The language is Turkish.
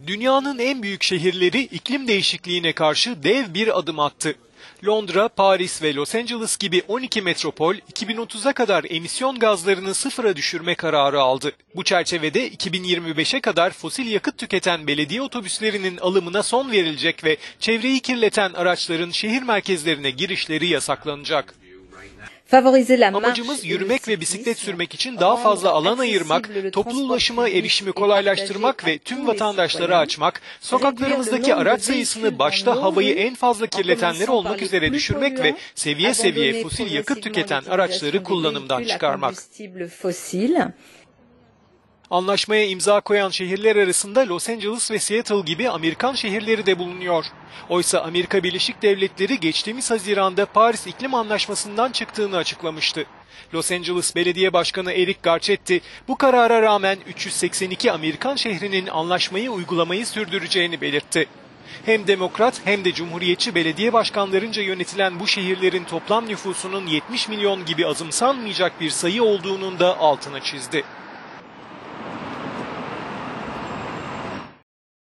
Dünyanın en büyük şehirleri iklim değişikliğine karşı dev bir adım attı. Londra, Paris ve Los Angeles gibi 12 metropol 2030'a kadar emisyon gazlarını sıfıra düşürme kararı aldı. Bu çerçevede 2025'e kadar fosil yakıt tüketen belediye otobüslerinin alımına son verilecek ve çevreyi kirleten araçların şehir merkezlerine girişleri yasaklanacak. Amacımız yürümek ve bisiklet sürmek için daha fazla alan ayırmak, toplu ulaşıma erişimi kolaylaştırmak ve tüm vatandaşlara açmak, sokaklarımızdaki araç sayısını başta havayı en fazla kirletenler olmak üzere düşürmek ve seviye seviye fosil yakıt tüketen araçları kullanımdan çıkarmak. Anlaşmaya imza koyan şehirler arasında Los Angeles ve Seattle gibi Amerikan şehirleri de bulunuyor. Oysa Amerika Birleşik Devletleri geçtiğimiz Haziran'da Paris İklim Anlaşması'ndan çıktığını açıklamıştı. Los Angeles Belediye Başkanı Eric Garcetti bu karara rağmen 382 Amerikan şehrinin anlaşmayı uygulamayı sürdüreceğini belirtti. Hem demokrat hem de cumhuriyetçi belediye başkanlarınca yönetilen bu şehirlerin toplam nüfusunun 70 milyon gibi azımsanmayacak bir sayı olduğunun da altını çizdi.